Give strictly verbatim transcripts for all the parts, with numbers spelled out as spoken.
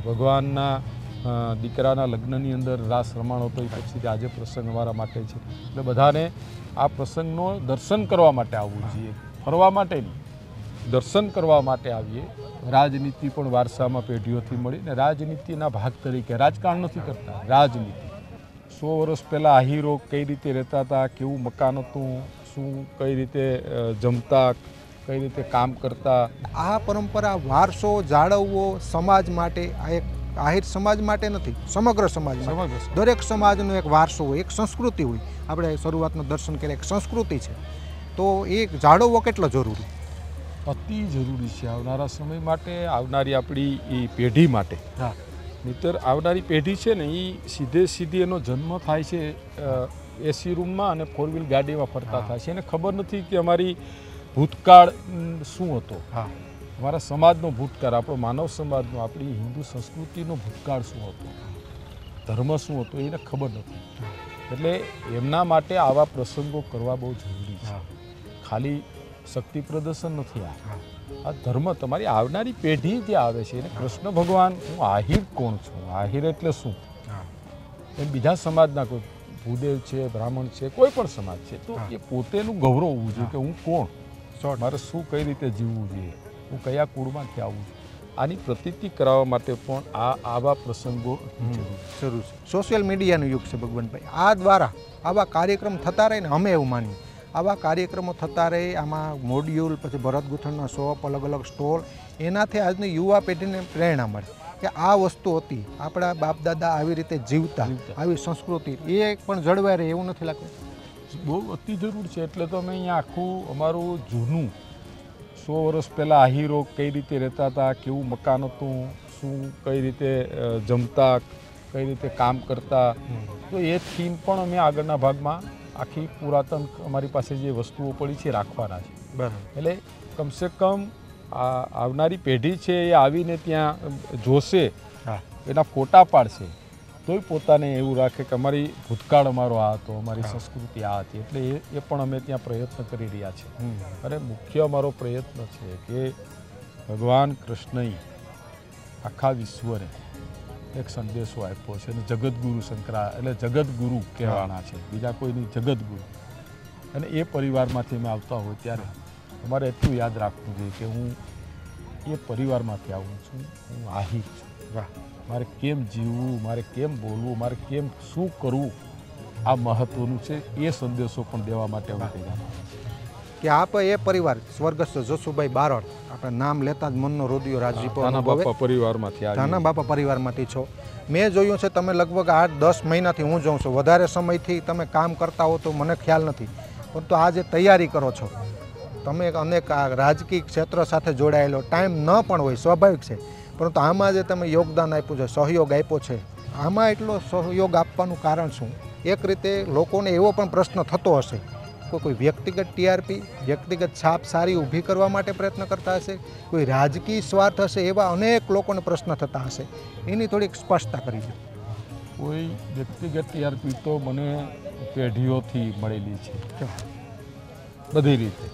ભગવાનના દીકરાના લગ્નની અંદર રાસ રમાણો તો એ પછી આજે પ્રસંગ અમારા માટે છે, એટલે બધાને આ પ્રસંગનો દર્શન કરવા માટે આવવું જોઈએ, ફરવા માટે નહીં, દર્શન કરવા માટે આવીએ. રાજનીતિ પણ વારસામાં પેઢીઓથી મળી ને રાજનીતિના ભાગ તરીકે રાજકારણ નથી કરતા, રાજનીતિ. સો વર્ષ પહેલાં આહીરો કઈ રીતે રહેતા હતા, કેવું મકાન હતું, શું કઈ રીતે જમતા, કઈ રીતે કામ કરતા. આ પરંપરા વારસો જાળવવો સમાજ માટે, આ એક આહિર સમાજ માટે નથી, સમગ્ર સમાજ, દરેક સમાજનો એક વારસો હોય, એક સંસ્કૃતિ હોય. આપણે શરૂઆતનું દર્શન કરીએ, એક સંસ્કૃતિ છે, તો એ જાળવવો કેટલો જરૂરી, અતિ જરૂરી છે આવનારા સમય માટે, આવનારી આપણી એ પેઢી માટે. હા, નહીંતર આવનારી પેઢી છે ને એ સીધે સીધી એનો જન્મ થાય છે એસી રૂમમાં અને ફોર વ્હીલ ગાડીમાં ફરતા થાય છે. એને ખબર નથી કે અમારી ભૂતકાળ શું હતો, હા, અમારા સમાજનો ભૂતકાળ, આપણો માનવ સમાજનો, આપણી હિન્દુ સંસ્કૃતિનો ભૂતકાળ શું હતો, ધર્મ શું હતો, એને ખબર નથી. એટલે એમના માટે આવા પ્રસંગો કરવા બહુ જરૂરી છે. ખાલી શક્તિ પ્રદર્શન નથી, આ આ ધર્મ તમારી આવનારી પેઢી જે આવે છે એને કૃષ્ણ ભગવાન, હું આહિર કોણ છું, આહિર એટલે શું, એમ બીજા સમાજના કોઈ ભૂદેવ છે, બ્રાહ્મણ છે, કોઈ પણ સમાજ છે, તો એ પોતેનું ગૌરવ હોવું જોઈએ કે હું કોણ, મારે શું કઈ રીતે જીવવું જોઈએ, હું કયા કુળમાંથી આવું છું. આની પ્રતીતિ કરાવવા માટે પણ આ આવા પ્રસંગો જરૂર છે. સોશિયલ મીડિયાનું યુગ છે ભગવાનભાઈ, આ દ્વારા આવા કાર્યક્રમ થતા રહે ને અમે એવું માનીએ, આવા કાર્યક્રમો થતા રહે, આમાં મોડ્યુલ, પછી ભરત ગૂંથણના શોપ, અલગ અલગ સ્ટોલ, એનાથી આજની યુવા પેઢીને પ્રેરણા મળે કે આ વસ્તુ હતી, આપણા બાપ દાદા આવી રીતે જીવતા, આવી સંસ્કૃતિ એ પણ જળવાઈ રહે, એવું નથી લાગતું? બહુ અતિ જરૂર છે. એટલે તો અમે અહીંયા આખું અમારું જૂનું સો વર્ષ પહેલાં આહીરો કઈ રીતે રહેતા હતા, કેવું મકાન હતું, શું કઈ રીતે જમતા, કઈ રીતે કામ કરતા, તો એ થીમ પણ અમે આગળના ભાગમાં આખી પુરાતન અમારી પાસે જે વસ્તુઓ પડી છે રાખવાના છે. બરાબર. એટલે કમસે કમ આ આવનારી પેઢી છે એ આવીને ત્યાં જોશે, એના ફોટા પાડશે, તોય પોતાને એવું રાખે કે અમારી ભૂતકાળ અમારો આ હતો, અમારી સંસ્કૃતિ આ હતી. એટલે એ એ પણ અમે ત્યાં પ્રયત્ન કરી રહ્યા છીએ. અને મુખ્ય અમારો પ્રયત્ન છે કે ભગવાન કૃષ્ણએ આખા વિશ્વને એક સંદેશો આપ્યો છે, અને જગતગુરુ શંકરા એટલે જગતગુરુ કહેવાના છે, બીજા કોઈની જગતગુરુ. અને એ પરિવારમાંથી અમે આવતા હોય ત્યારે અમારે એટલું યાદ રાખવું જોઈએ કે હું એ પરિવારમાંથી આવું છું, હું આહિર છું. વાહ, મારે કેમ જીવવું, મારે કેમ બોલવું, મારે કેમ શું કરવું, આ મહત્વનું છે. એ સંદેશો પણ દેવા માટે અમે તૈયાર કે આપ એ પરિવાર સ્વર્ગસ્થ જોશુભાઈ બારોટ, આપણે નામ લેતા જ મનનો રોદિયો રાજદીપો નાના બાપા પરિવારમાંથી નાના બાપા પરિવારમાંથી છો. મેં જોયું છે તમે લગભગ આઠ દસ મહિનાથી હું જોઉં છું, વધારે સમયથી તમે કામ કરતા હો તો મને ખ્યાલ નથી, પરંતુ આ જે તૈયારી કરો છો તમે, અનેક રાજકીય ક્ષેત્ર સાથે જોડાયેલો ટાઈમ ન પણ હોય, સ્વાભાવિક છે, પરંતુ આમાં જે તમે યોગદાન આપ્યું છે, સહયોગ આપ્યો છે, આમાં એટલો સહયોગ આપવાનું કારણ શું? એક રીતે લોકોને એવો પણ પ્રશ્ન થતો હશે, કોઈ કોઈ વ્યક્તિગત ટીઆરપી, વ્યક્તિગત છાપ સારી ઊભી કરવા માટે પ્રયત્ન કરતા હશે, કોઈ રાજકીય સ્વાર્થ હશે, એવા અનેક લોકોને પ્રશ્ન થતા હશે, એની થોડીક સ્પષ્ટતા કરી દો. કોઈ વ્યક્તિગત ટીઆરપી તો મને પેઢીઓથી મળેલી છે, બધી રીતે.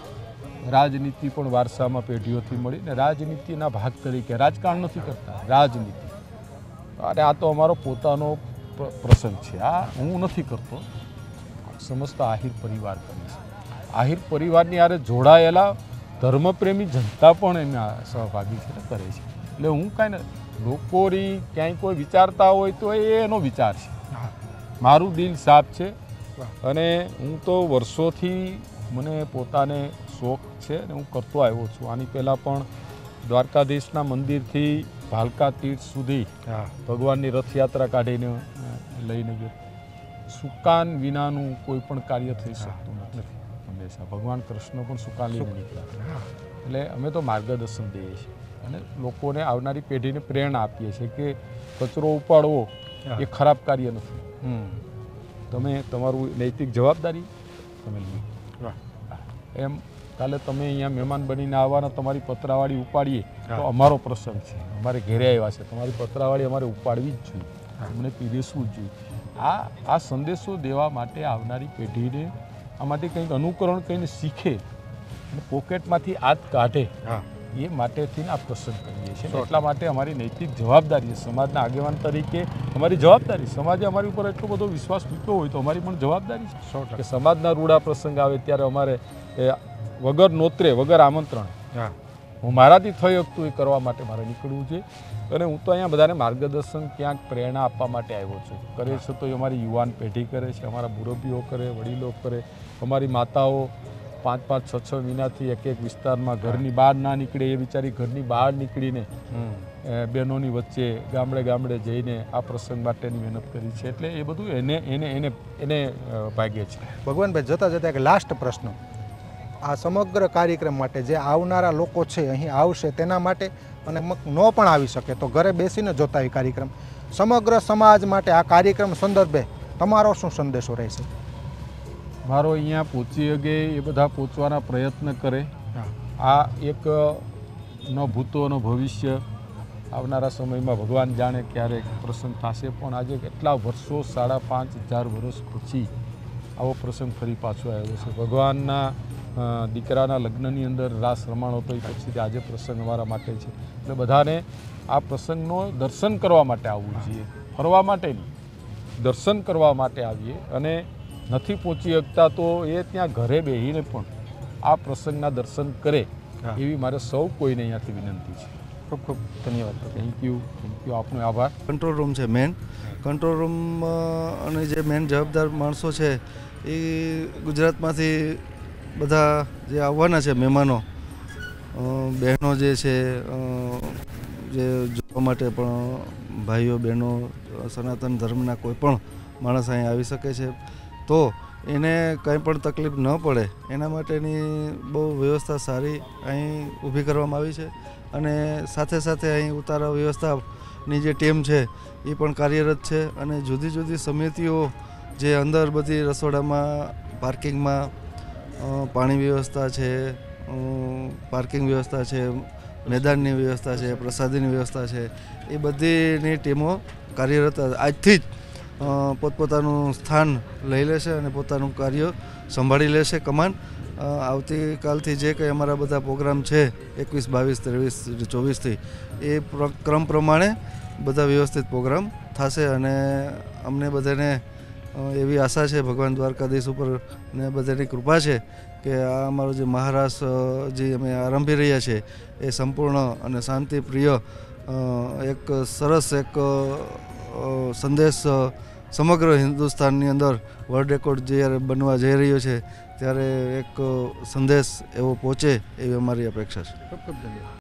રાજનીતિ પણ વારસામાં પેઢીઓથી મળી ને રાજનીતિના ભાગ તરીકે રાજકારણ નથી કરતા, રાજનીતિ. અરે આ તો અમારો પોતાનો પ્રસંગ છે, આ હું નથી કરતો, સમસ્ત આહિર પરિવાર કરે છે. આહિર પરિવારની હારે જોડાયેલા ધર્મપ્રેમી જનતા પણ એના સહભાગી છે, કરે છે. એટલે હું કાંઈ ને લોકોની ક્યાંય કોઈ વિચારતા હોય તો એ એનો વિચાર છે, મારું દિલ સાફ છે. અને હું તો વર્ષોથી મને પોતાને શોખ છે ને હું કરતો આવ્યો છું. આની પહેલાં પણ દ્વારકાધીશના મંદિરથી ભાલકા તીર્થ સુધી ભગવાનની રથયાત્રા કાઢીને લઈને ગયો. સુકાન વિનાનું કોઈ પણ કાર્ય થઈ શકતું નથી. હંમેશા ભગવાન કૃષ્ણ પણ સુકાન લઈને નીકળ્યા. એટલે અમે તો માર્ગદર્શન દઈએ છીએ અને લોકોને, આવનારી પેઢીને પ્રેરણા આપીએ છીએ કે કચરો ઉપાડવો એ ખરાબ કાર્ય નથી. તમે તમારું નૈતિક જવાબદારી તમે લો. એમ કાલે તમે અહીંયા મહેમાન બનીને આવવાના, તમારી પતરાવાળી ઉપાડીએ તો અમારો પ્રસંગ છે, અમારે ઘેરે આવ્યા છે, તમારી પતરાવાળી અમારે ઉપાડવી જ જોઈએ, અમને પીરસવું જ જોઈએ. આ આ સંદેશો દેવા માટે આવનારી પેઢીને આમાંથી કંઈક અનુકરણ કરીને શીખે અને પોકેટમાંથી હાથ કાઢે એ માટેથી આ પ્રસંગ કરીએ છીએ. એટલા માટે અમારી નૈતિક જવાબદારી છે સમાજના આગેવાન તરીકે. અમારી જવાબદારી, સમાજે અમારી ઉપર એટલો બધો વિશ્વાસ મૂક્યો હોય તો અમારી પણ જવાબદારી છે કે સમાજના રૂડા પ્રસંગ આવે ત્યારે અમારે વગર નોતરે વગર આમંત્રણ હું મારાથી થઈ શકતું એ કરવા માટે મારે નીકળવું છે. અને હું તો અહીંયા બધાને માર્ગદર્શન ક્યાંક પ્રેરણા આપવા માટે આવ્યો છું. કરે છે તો એ અમારી યુવાન પેઢી કરે છે, અમારા મુરબ્બીઓ કરે, વડીલો કરે, અમારી માતાઓ પાંચ પાંચ છ છ મહિનાથી એક એક વિસ્તારમાં ઘરની બહાર ના નીકળે એ બિચારી ઘરની બહાર નીકળીને બહેનોની વચ્ચે ગામડે ગામડે જઈને આ પ્રસંગ માટેની મહેનત કરી છે. એટલે એ બધું એને એને એને એને ભાગ્ય છે. ભગવાનભાઈ, જતાં જતાં એક લાસ્ટ પ્રશ્ન, આ સમગ્ર કાર્યક્રમ માટે જે આવનારા લોકો છે અહીં આવશે તેના માટે, અને ન પણ આવી શકે તો ઘરે બેસીને જોતા એ કાર્યક્રમ, સમગ્ર સમાજ માટે આ કાર્યક્રમ સંદર્ભે તમારો શું સંદેશો રહેશે? મારો અહીંયા પહોંચી શકે એ બધા પહોંચવાના પ્રયત્ન કરે. આ એક ન ભૂતો ન ભવિષ્ય આવનારા સમયમાં ભગવાન જાણે ક્યારેક પ્રસંગ થશે, પણ આજે કેટલા વર્ષો સાડા પાંચ હજાર વર્ષ પછી આવો પ્રસંગ ફરી પાછો આવ્યો છે. ભગવાનના દીકરાના લગ્નની અંદર રાસ રમાણો તો એ પછી આજે પ્રસંગ અમારા માટે છે. એટલે બધાને આ પ્રસંગનો દર્શન કરવા માટે આવવું જોઈએ, ફરવા માટે નહીં, દર્શન કરવા માટે આવીએ. અને નથી પહોંચી શકતા તો એ ત્યાં ઘરે બેસીને પણ આ પ્રસંગના દર્શન કરે એવી મારે સૌ કોઈને અહીંયાથી વિનંતી છે. ખૂબ ખૂબ ધન્યવાદ. થેન્ક યુ થેન્ક યુ આપનો આભાર. કંટ્રોલ રૂમ છે મેન. કંટ્રોલ રૂમ અને જે મેન જવાબદાર માણસો છે એ ગુજરાતમાંથી બધા જે આવવાના છે મહેમાનો, બહેનો જે છે, જે જોવા માટે પણ ભાઈઓ બહેનો સનાતન ધર્મના કોઈ પણ માણસ અહીં આવી શકે છે. તો એને કંઈ પણ તકલીફ ન પડે એના માટેની બહુ વ્યવસ્થા સારી અહીં ઊભી કરવામાં આવી છે. અને સાથે સાથે અહીં ઉતારા વ્યવસ્થાની જે ટીમ છે એ પણ કાર્યરત છે. અને જુદી જુદી સમિતિઓ જે અંદર બધી રસોડામાં, પાર્કિંગમાં, પાણી વ્યવસ્થા છે, પાર્કિંગ વ્યવસ્થા છે, મેદાનની વ્યવસ્થા છે, પ્રસાદીની વ્યવસ્થા છે, એ બધીની ટીમો કાર્યરત આજથી જ પોતપોતાનું સ્થાન લઈ લેશે અને પોતાનું કાર્ય સંભાળી લેશે. કમાન આવતીકાલથી જે કંઈ અમારા બધા પ્રોગ્રામ છે એકવીસ બાવીસ ત્રેવીસ ચોવીસથી એ ક્રમ પ્રમાણે બધા વ્યવસ્થિત પ્રોગ્રામ થશે. અને અમને બધાને એવી આશા છે ભગવાન દ્વારકાધીશ ઉપર ને બધાની કૃપા છે કે આ અમારો જે મહારાસ જે અમે આરંભી રહ્યા છે એ સંપૂર્ણ અને શાંતિપ્રિય એક સરસ એક સંદેશ સમગ્ર હિન્દુસ્તાનની અંદર વર્લ્ડ રેકોર્ડ જ્યારે બનવા જઈ રહ્યો છે ત્યારે એક સંદેશ એવો પહોંચે એવી અમારી અપેક્ષા છે. ખૂબ ખૂબ ધન્યવાદ.